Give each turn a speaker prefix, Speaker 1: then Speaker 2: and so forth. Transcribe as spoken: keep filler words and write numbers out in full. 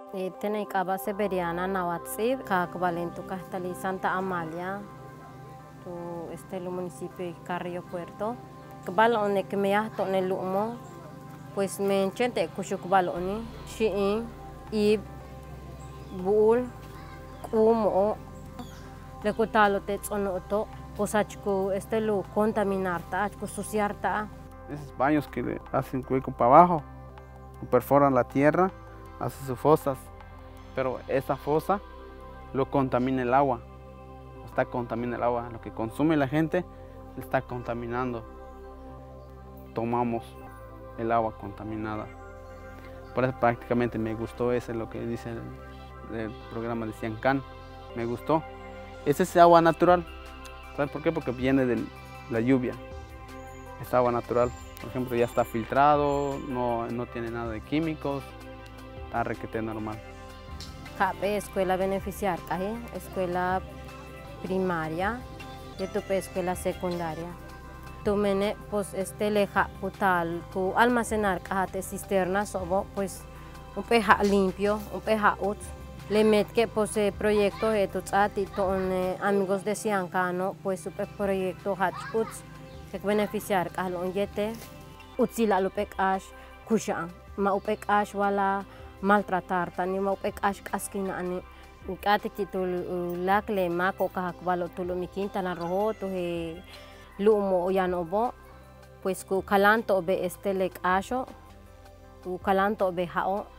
Speaker 1: Tiene Caba Severiana Nahuatzib, Cacvalento Castali Santa Amalia, tu este el municipio de Carrillo Puerto. Cabalone que me ha en el humo, pues me enchente cuchucbaloni, Shiin, y Bull, Kumo, le cutalo te zonoto, pues achco este lo contaminarta, achco suciarta.
Speaker 2: Esos baños que le hacen hueco para abajo, perforan la tierra, hacen sus fosas, pero esa fosa lo contamina el agua, está contamina el agua, lo que consume la gente está contaminando. Tomamos el agua contaminada. Por eso prácticamente me gustó ese lo que dice el, el programa de Ciancán, me gustó. Es ese agua natural, ¿sabes por qué? Porque viene de la lluvia, es agua natural. Por ejemplo, ya está filtrado, no, no tiene nada de químicos, está requete normal.
Speaker 1: Cabe escuela beneficiar, ¿eh? Escuela primaria, y tu escuela secundaria. Tu mene, pues este leja putal, tu almacenar cajate cisternas, sobo, pues un peja limpio, un peja ut. Le met que pues el proyecto de tu ati ton amigos de Ciancano, pues su proyecto hatch ut, que beneficiar calon yete, utsila lupek ash, kushan, ma upek ash wala maltratar, tani ma upek ash kaskina ani. Kati titul lak le mako kahakbalo tulo mikinta na roho to he lumo yan obo, pues ku kalanto be este lek asho, ku kalanto be hao.